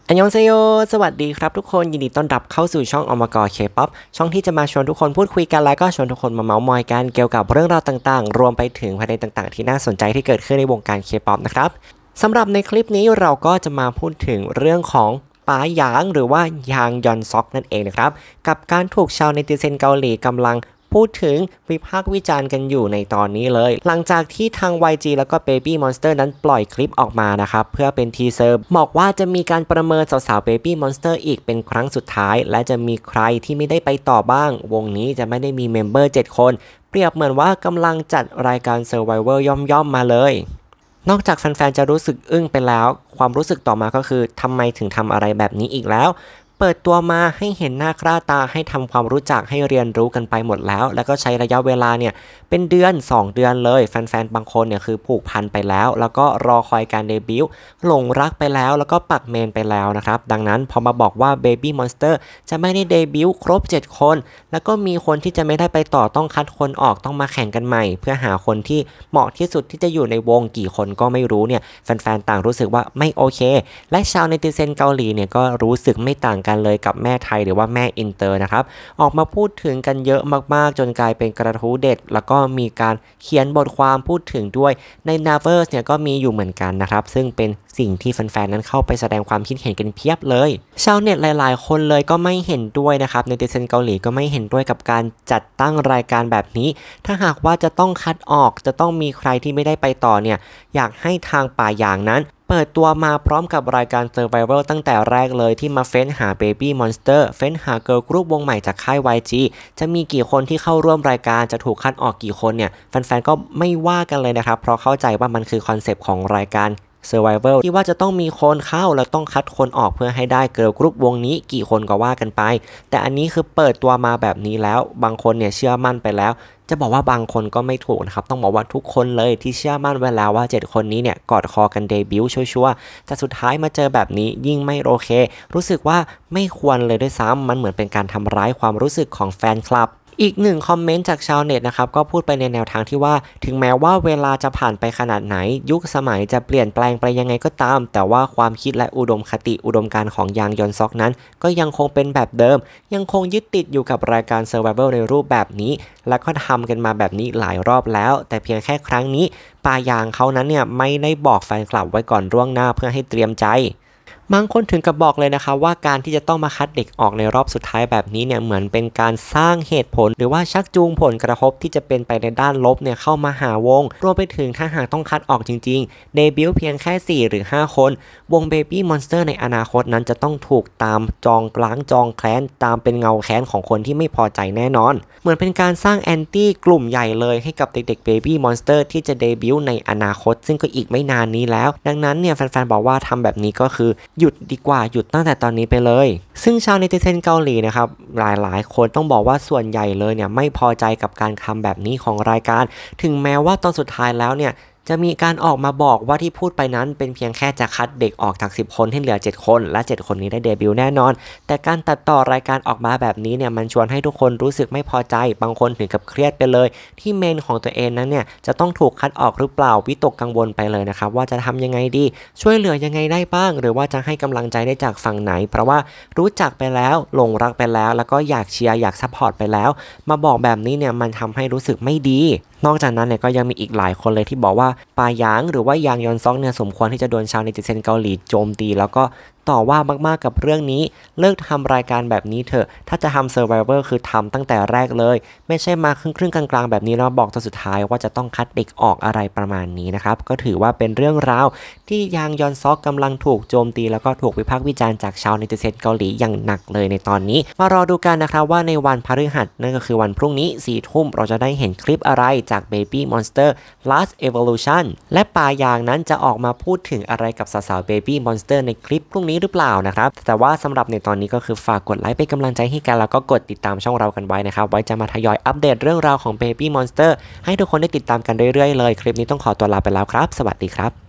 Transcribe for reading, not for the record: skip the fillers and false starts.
อันยองเซโยสวัสดีครับทุกคนยินดีต้อนรับเข้าสู่ช่องอมกเคป๊อปช่องที่จะมาชวนทุกคนพูดคุยกันและก็ชวนทุกคนมาเมาท์มอยกันเกี่ยวกับเรื่องราวต่างๆรวมไปถึงประเด็นต่างๆที่น่าสนใจที่เกิดขึ้นในวงการเคป๊อปนะครับสำหรับในคลิปนี้เราก็จะมาพูดถึงเรื่องของป๋าหยางหรือว่ายางยอนซอกนั่นเองนะครับกับการถูกชาวเนติเซนเกาหลีกำลังพูดถึงวิพากษ์วิจารณ์กันอยู่ในตอนนี้เลยหลังจากที่ทาง YG แล้วก็ Baby Monster นั้นปล่อยคลิปออกมานะครับเพื่อเป็นทีเซอร์บอกว่าจะมีการประเมินสาวๆ Baby Monster อีกเป็นครั้งสุดท้ายและจะมีใครที่ไม่ได้ไปต่อบ้างวงนี้จะไม่ได้มีเมมเบอร์7คนเปรียบเหมือนว่ากำลังจัดรายการ Survivor ย่อมๆมาเลยนอกจากแฟนๆจะรู้สึกอึ้งไปแล้วความรู้สึกต่อมาก็คือทำไมถึงทำอะไรแบบนี้อีกแล้วเปิดตัวมาให้เห็นหน้าค่าตาให้ทำความรู้จักให้เรียนรู้กันไปหมดแล้วแล้วก็ใช้ระยะเวลาเนี่ยเป็นเดือน2 เดือนเลยแฟนๆบางคนเนี่ยคือผูกพันไปแล้วก็รอคอยการเดบิวต์หลงรักไปแล้วก็ปักเมนไปแล้วนะครับดังนั้นพอมาบอกว่า Baby Monster จะไม่ได้เดบิวต์ครบ7คนแล้วก็มีคนที่จะไม่ได้ไปต่อต้องคัดคนออกต้องมาแข่งกันใหม่เพื่อหาคนที่เหมาะที่สุดที่จะอยู่ในวงกี่คนก็ไม่รู้เนี่ยแฟนๆต่างรู้สึกว่าไม่โอเคและชาวเนติเซนเกาหลีเนี่ยก็รู้สึกไม่ต่างกันเลยกับแม่ไทยหรือว่าแม่อินเตอร์นะครับออกมาพูดถึงกันเยอะมากๆจนกลายเป็นกระทู้เด็ดแล้วก็มีการเขียนบทความพูดถึงด้วยใน Naverse เนี่ยก็มีอยู่เหมือนกันนะครับซึ่งเป็นสิ่งที่แฟนๆนั้นเข้าไปแสดงความคิดเห็นกันเพียบเลยชาวเน็ตหลายๆคนเลยก็ไม่เห็นด้วยนะครับเนติเซนเกาหลีก็ไม่เห็นด้วยกับการจัดตั้งรายการแบบนี้ถ้าหากว่าจะต้องคัดออกจะต้องมีใครที่ไม่ได้ไปต่อเนี่ยอยากให้ทางป่าหยางนั้นเปิดตัวมาพร้อมกับรายการ Survivor ตั้งแต่แรกเลยที่มาเฟ้นหา Baby Monster เฟ้นหาเกิร์ลกรุ๊ปวงใหม่จากค่าย YG จะมีกี่คนที่เข้าร่วมรายการจะถูกคัดออกกี่คนเนี่ยแฟนๆก็ไม่ว่ากันเลยนะครับเพราะเข้าใจว่ามันคือคอนเซปต์ของรายการSurvivor ที่ว่าจะต้องมีคนเข้าแล้วต้องคัดคนออกเพื่อให้ได้เกิร์ลกรุ๊ปวงนี้กี่คนก็ว่ากันไปแต่อันนี้คือเปิดตัวมาแบบนี้แล้วบางคนเนี่ยเชื่อมั่นไปแล้วจะบอกว่าบางคนก็ไม่ถูกนะครับต้องบอกว่าทุกคนเลยที่เชื่อมั่นไว้แล้วว่า7คนนี้เนี่ยกอดคอกันเดบิวต์ชัวร์ๆแต่สุดท้ายมาเจอแบบนี้ยิ่งไม่โอเครู้สึกว่าไม่ควรเลยด้วยซ้ำมันเหมือนเป็นการทำร้ายความรู้สึกของแฟนคลับอีกหนึ่งคอมเมนต์จากชาวเน็ตนะครับก็พูดไปในแนวทางที่ว่าถึงแม้ว่าเวลาจะผ่านไปขนาดไหนยุคสมัยจะเปลี่ยนแปลงไปยังไงก็ตามแต่ว่าความคิดและอุดมคติอุดมการณ์ของยางยอนซอกนั้นก็ยังคงเป็นแบบเดิมยังคงยึดติดอยู่กับรายการ Survivor ในรูปแบบนี้และก็ทำกันมาแบบนี้หลายรอบแล้วแต่เพียงแค่ครั้งนี้ปายางเขานั้นเนี่ยไม่ได้บอกแฟนคลับไว้ก่อนล่วงหน้าเพื่อให้เตรียมใจบางคนถึงกับบอกเลยนะคะว่าการที่จะต้องมาคัดเด็กออกในรอบสุดท้ายแบบนี้เนี่ยเหมือนเป็นการสร้างเหตุผลหรือว่าชักจูงผลกระทบที่จะเป็นไปในด้านลบเนี่ยเข้ามาหาวงรวมไปถึงถ้าหากต้องคัดออกจริงๆเดบิวต์เพียงแค่4 หรือ 5 คนวง Baby Monster ในอนาคตนั้นจะต้องถูกตามจองล้างจองแค้นตามเป็นเงาแค้นของคนที่ไม่พอใจแน่นอนเหมือนเป็นการสร้างแอนตี้กลุ่มใหญ่เลยให้กับเด็กๆ Baby Monster ที่จะเดบิวต์ในอนาคตซึ่งก็อีกไม่นานนี้แล้วดังนั้นเนี่ยแฟนๆบอกว่าทำแบบนี้ก็คือหยุดดีกว่าหยุดตั้งแต่ตอนนี้ไปเลยซึ่งชาวเนติเซนเกาหลีนะครับหลายๆคนต้องบอกว่าส่วนใหญ่เลยเนี่ยไม่พอใจกับการทำแบบนี้ของรายการถึงแม้ว่าตอนสุดท้ายแล้วเนี่ยจะมีการออกมาบอกว่าที่พูดไปนั้นเป็นเพียงแค่จะคัดเด็กออกจาก10 คนให้เหลือ7 คนและ7 คนนี้ได้เดบิวต์แน่นอนแต่การตัดต่อรายการออกมาแบบนี้เนี่ยมันชวนให้ทุกคนรู้สึกไม่พอใจบางคนถึงกับเครียดไปเลยที่เมนของตัวเองนั้นเนี่ยจะต้องถูกคัดออกหรือเปล่าวิตกกังวลไปเลยนะครับว่าจะทำยังไงดีช่วยเหลือยังไงได้บ้างหรือว่าจะให้กำลังใจได้จากฝั่งไหนเพราะว่ารู้จักไปแล้วหลงรักไปแล้วก็อยากเชียร์อยากซัพพอร์ตไปแล้วมาบอกแบบนี้เนี่ยมันทำให้รู้สึกไม่ดีนอกจากนั้นเนี่ยก็ยังมีอีกหลายคนเลยที่บอกว่าปาหยางหรือว่ายางยอนซอกเนี่ยสมควรที่จะโดนชาวเนติเซนเกาหลีโจมตีแล้วก็ต่อว่ามากๆกับเรื่องนี้เลิกทำรายการแบบนี้เถอะถ้าจะทำ Survivor คือทำตั้งแต่แรกเลยไม่ใช่มาครึ่งกลางๆแบบนี้แล้วบอกตอนสุดท้ายว่าจะต้องคัดเด็กออกอะไรประมาณนี้นะครับก็ถือว่าเป็นเรื่องราวที่ยางยอนซอกกำลังถูกโจมตีแล้วก็ถูกวิพากษ์วิจารณ์จากชาวเนติเซนเกาหลีอย่างหนักเลยในตอนนี้มารอดูกันนะครับว่าในวันพฤหัสนั่นก็คือวันพรุ่งนี้4 ทุ่มเราจะได้เห็นคลิปอะไรจาก Baby Monster Last Evolution และปายางนั้นจะออกมาพูดถึงอะไรกับสาวๆ Baby Monster ในคลิปพรุ่งนี้หรือเปล่านะครับแต่ว่าสำหรับในตอนนี้ก็คือฝากกดไลค์เป็นกำลังใจให้กันแล้วก็กดติดตามช่องเรากันไว้นะครับไว้จะมาทยอยอัปเดตเรื่องราวของ Baby Monster ให้ทุกคนได้ติดตามกันเรื่อยๆเลยคลิปนี้ต้องขอตัวลาไปแล้วครับสวัสดีครับ